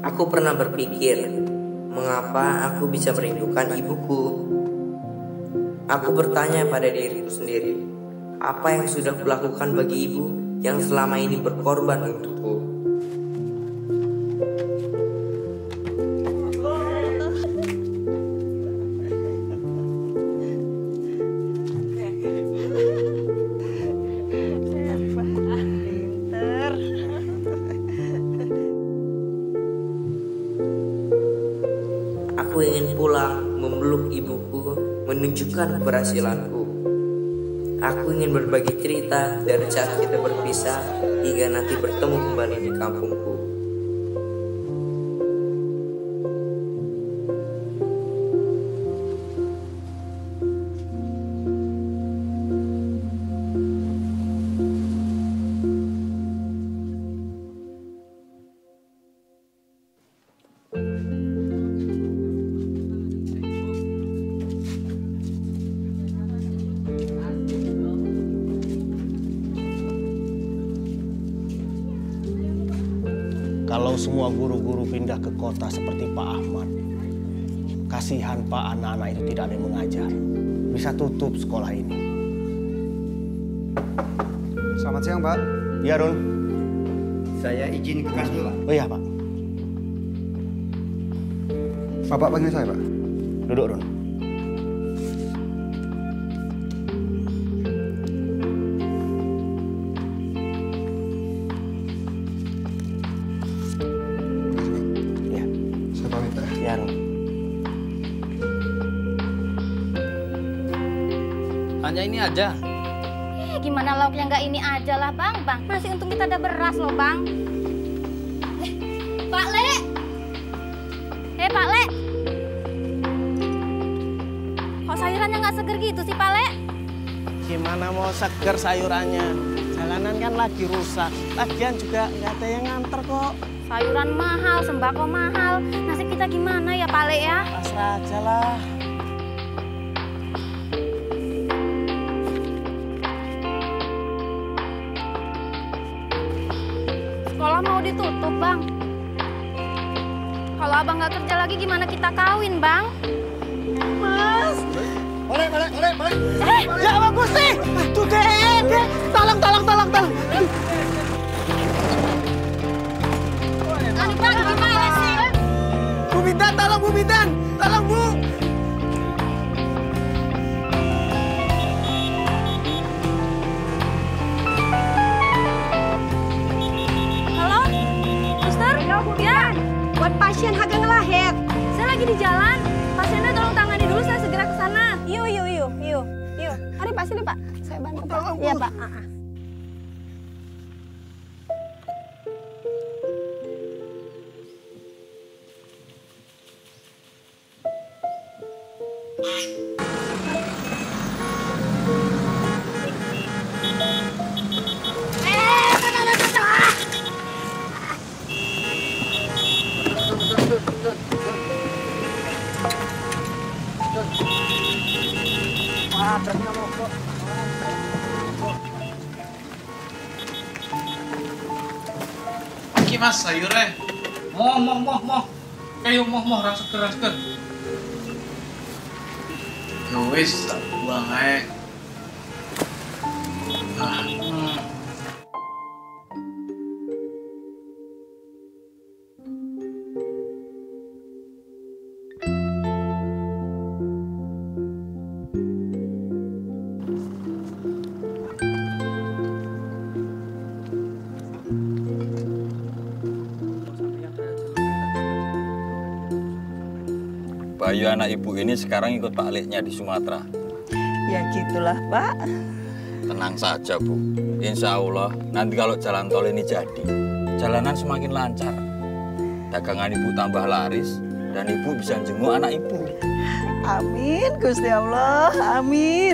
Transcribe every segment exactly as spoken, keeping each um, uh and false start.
Aku pernah berpikir, mengapa aku bisa merindukan ibuku? Aku bertanya pada diriku sendiri, apa yang sudah kulakukan bagi ibu yang selama ini berkorban untukku? Aku ingin pulang memeluk ibuku, menunjukkan keberhasilanku. Aku ingin berbagi cerita dari saat kita berpisah hingga nanti bertemu kembali di kampungku. Kalau semua guru-guru pindah ke kota seperti Pak Ahmad, kasihan Pak, anak-anak itu tidak ada yang mengajar. Bisa tutup sekolah ini. Selamat siang, Pak. Ya, Run. Saya izin ke kelas dulu, Pak. Oh iya, Pak. Bapak panggil saya, Pak. Duduk, Run. Ya, hanya ini aja. Eh, gimana lauknya nggak ini aja lah, Bang? Bang, masih untung kita ada beras loh, Bang. Eh, Pak Le. Eh, Pak Le. Kok sayurannya nggak seger gitu sih, Pak Le? Gimana mau seger sayurannya? Jalanan kan lagi rusak. Lagian juga nggak ada yang nganter kok. Sayuran mahal, sembako mahal. Nasib kita gimana ya, Pak Le ya? Pasrah aja lah. Sekolah mau ditutup, Bang. Kalau Abang nggak kerja lagi, gimana kita kawin, Bang? Mas. Boleh, boleh, boleh, boleh. Eh, ya Bang Gusti. Tuh deh, deh. Tolong, tolong, tolong, tolong. Bu Bintan, tolong Bu Bintan, tolong Bu. Halo, Suster? Ya, buat pasien Haga ngelahir. saya lagi di jalan. Pasiennya tolong tangani dulu, saya segera ke sana. Yuk, yuk, yuk, yuk, yuk. Mari Pak, sini Pak. Saya bantu Pak. Iya Pak. Ah, ah. Iki Mas sayurnya. Moh, moh, moh, moh. Kayu moh, moh, rasa keras kan. Ya wis, tak buang aja. Ah, hmm. Bayu anak ibu ini sekarang ikut Pak Leknya di Sumatera. Ya gitulah Pak. Tenang saja Bu, insya Allah nanti kalau jalan tol ini jadi, jalanan semakin lancar. Dagangan ibu tambah laris dan ibu bisa jenguk anak ibu. Amin Gusti Allah, amin.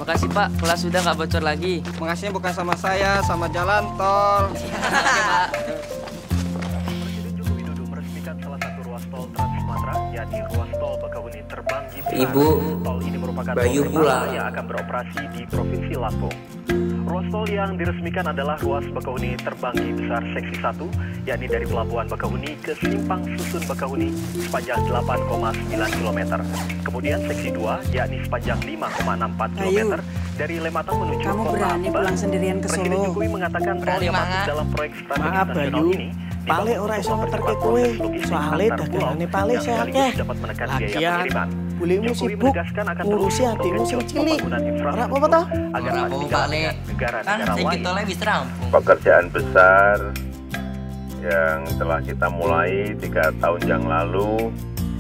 Makasih Pak, kelas sudah nggak bocor lagi. Makasihnya bukan sama saya, sama jalan tol. Oke Pak. Ibu Bayu pula yang akan beroperasi di Provinsi Lampung. Ruas tol yang diresmikan adalah ruas Bakahuni Terbanggi Besar Seksi satu, yakni dari Pelabuhan Bakahuni ke Simpang Susun Bakahuni sepanjang delapan koma sembilan kilometer. Kemudian Seksi dua, yakni sepanjang lima koma enam empat kilometer dari Lematang menuju Kamu Kota berani Atiba. pulang sendirian ke Presiden Solo? Jokowi mengatakan tol yang masuk dalam proyek strategis Maaf nasional Bayu, ini Pale ora iso ngeterke kowe. Soale dagangane Pale saya akeh. Lagian bulimu sibuk ngurusi hatimu sing cilik. Ora apa-apa toh? Agar Ora apa-apa Pak Le. Kan sedikit tolnya wis rampung. Pekerjaan besar yang telah kita mulai tiga tahun yang lalu,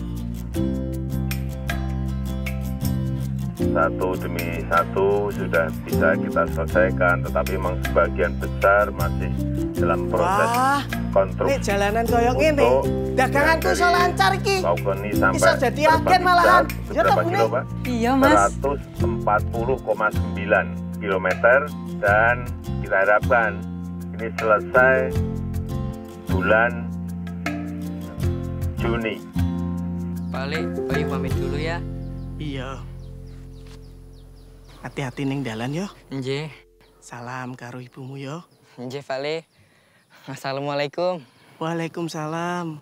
satu demi satu sudah bisa kita selesaikan, tetapi memang sebagian besar masih dalam proses Wah, konstruksi. ini jalanan koyo ngene. Daganganku iso lancar iki. Bakahuni sampai Iso jadi agen malahan. Ya berapa toh, kilo, Bune? Pak? Iya, Mas. seratus empat puluh koma sembilan kilometer dan kita harapkan ini selesai bulan Juni. Pak Le, Bayu pamit dulu ya. Iya. Hati-hati ning dalan yo. Nggih. Salam karo ibumu yo. Nggih Pak Le. Assalamualaikum. Waalaikumsalam.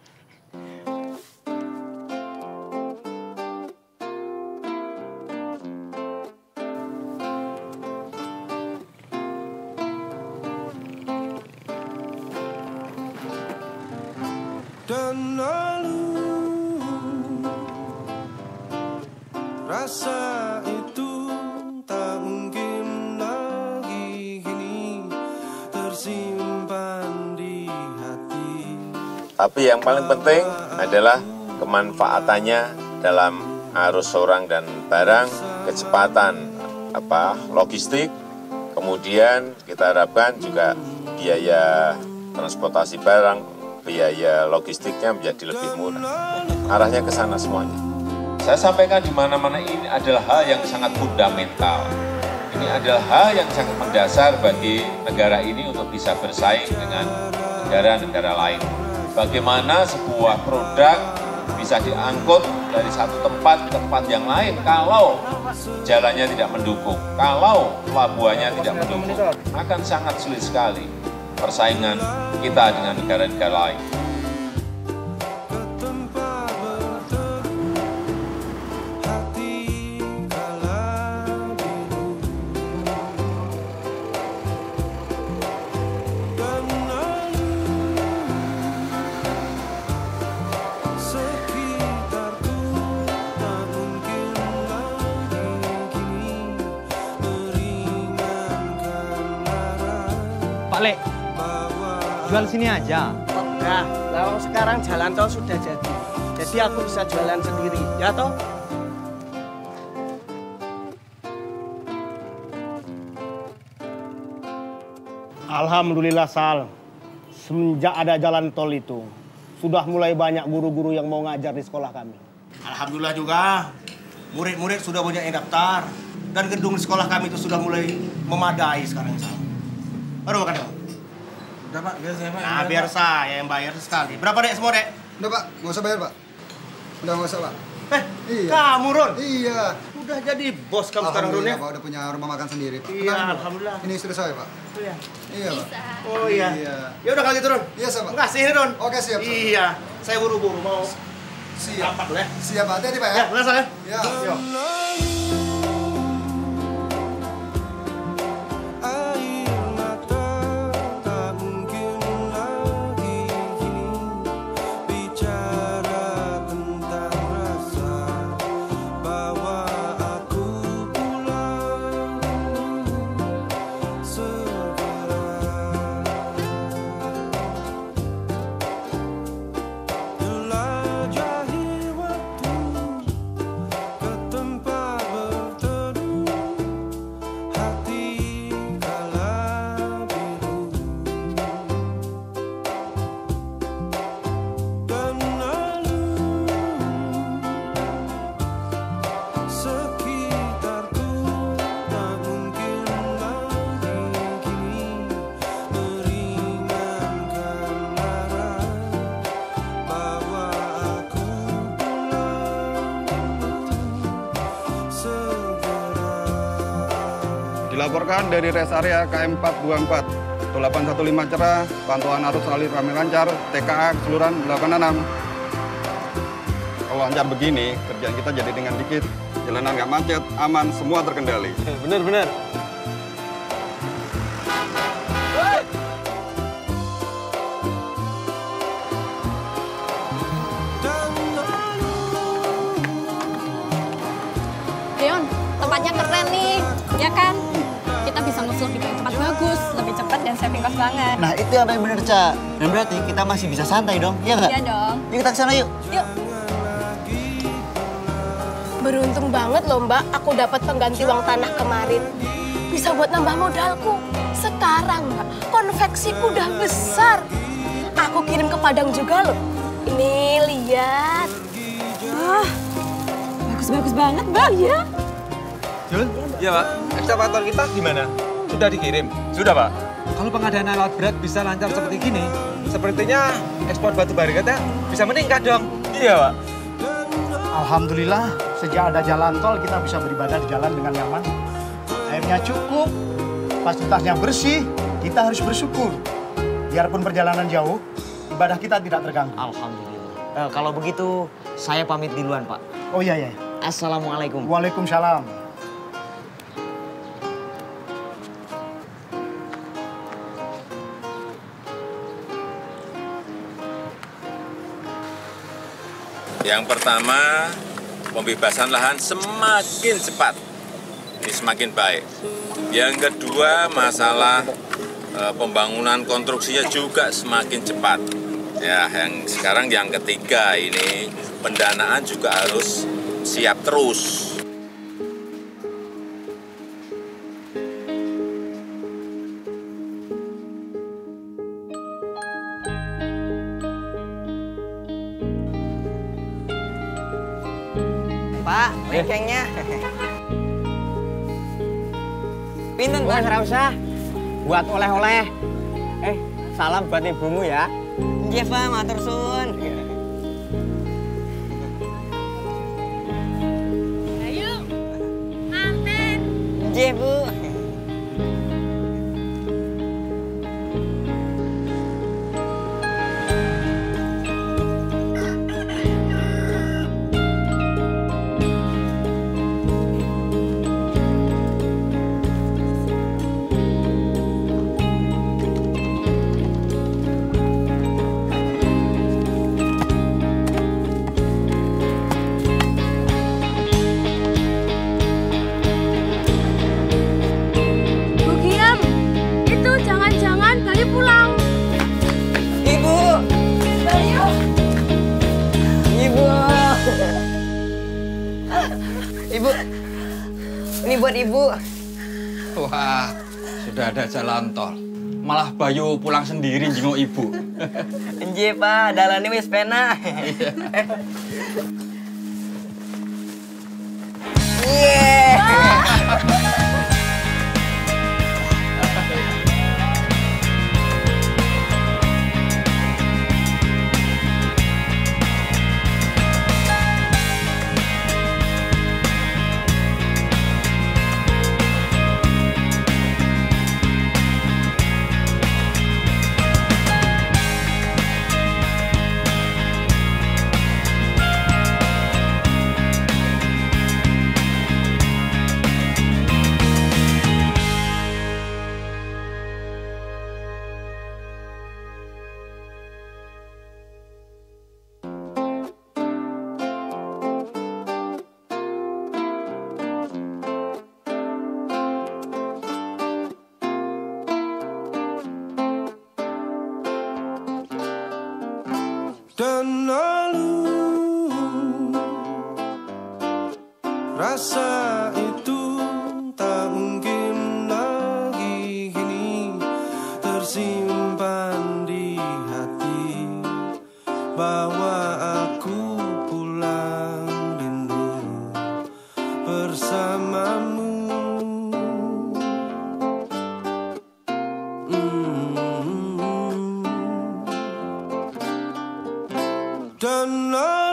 Dan lalu rasa itu tak mungkin lagi kini tersimpan di hati. Tapi yang paling penting adalah kemanfaatannya dalam arus orang dan barang, kecepatan apa logistik, kemudian kita harapkan juga biaya transportasi barang, biaya logistiknya menjadi lebih murah. Arahnya ke sana semuanya. Saya sampaikan di mana-mana ini adalah hal yang sangat fundamental. Ini adalah hal yang sangat mendasar bagi negara ini untuk bisa bersaing dengan negara-negara lain. Bagaimana sebuah produk bisa diangkut dari satu tempat ke tempat yang lain kalau jalannya tidak mendukung, kalau pelabuhannya tidak mendukung, akan sangat sulit sekali persaingan kita dengan negara-negara lain. Pak Le, jual sini aja. Nah, lawang sekarang jalan tol sudah jadi. Jadi aku bisa jualan sendiri, ya toh? Alhamdulillah Sal, semenjak ada jalan tol itu, sudah mulai banyak guru-guru yang mau ngajar di sekolah kami. Alhamdulillah juga, murid-murid sudah banyak yang daftar. Dan gedung di sekolah kami itu sudah mulai memadai sekarang, Sal. Baru makan dong. Udah Pak, biar saya Pak. Nah, biar saya yang bayar sekali. Berapa dek semua dek? Udah Pak, nggak usah bayar Pak. Udah nggak usah Pak. Eh, iya. Kamu Ron? Iya. Udah jadi bos kamu sekarang Ron ya? Pak, udah punya rumah makan sendiri Pak. Iya, Kenapa, Pak? alhamdulillah. Ini istri saya Pak. Oh iya. Iya Pak. Oh iya. Iya. Ya udah kalau gitu Ron. Iya Pak. Makasih nih Ron. Oke siap. Pak. Iya, saya buru-buru mau siap. rapat dulu ya. Siap Pak, hati-hati Pak ya. Ya, benar saya. Ya. Yuk. Jelajahi waktu ke tempat Dilaporkan dari rest area K M empat dua empat, delapan satu lima cerah, pantauan arus lalu ramai lancar, T K A keseluruhan delapan enam. Kalau lancar begini, kerjaan kita jadi dengan dikit. Jalanan nggak macet, aman, semua terkendali. Bener, bener. Deon, tempatnya keren nih, ya kan? Kita bisa ngusul di tempat bagus, lebih cepat dan saving cost banget. Nah itu yang paling bener, Ca. Dan berarti kita masih bisa santai dong, iya nggak? Iya dong. Yuk kita kesana yuk. Yuk. Beruntung banget loh Mbak, aku dapat pengganti uang tanah kemarin. Bisa buat nambah modalku. Sekarang Mbak, konveksiku udah besar. Aku kirim ke Padang juga loh. Ini lihat. Wah, bagus-bagus banget Mbak. Iya. Jul? Iya Pak, ekskavator kita gimana? Sudah dikirim? Sudah Pak. Kalau pengadaan alat berat bisa lancar seperti gini, sepertinya ekspor batu bara kita bisa meningkat dong. Iya Pak. Alhamdulillah, sejak ada jalan tol kita bisa beribadah di jalan dengan nyaman. Airnya cukup, fasilitasnya bersih, kita harus bersyukur. Biarpun perjalanan jauh, ibadah kita tidak terganggu. Alhamdulillah. Eh, kalau begitu, saya pamit duluan Pak. Oh iya, iya. Assalamualaikum. Waalaikumsalam. Yang pertama, pembebasan lahan semakin cepat, ini semakin baik. Yang kedua, masalah e, pembangunan konstruksinya juga semakin cepat. Ya, yang sekarang yang ketiga ini pendanaan juga harus siap terus. Pak, bengkengnya. Pinten, Pak? Ora usah. Buat oleh-oleh. Eh, salam buat ibumu ya. Nggih, Pak, matur suwun. Ayo, Amin. Nggih, Bu. Ibu, ini buat Ibu. Wah, sudah ada jalan tol. Malah Bayu pulang sendiri jenguk Ibu. Nggih, Pak, dalane wis penak. Yeah. Dan lalu rasa itu tak mungkin lagi kini tersimpan di hati, bawa aku pulang rindu bersamamu. Dan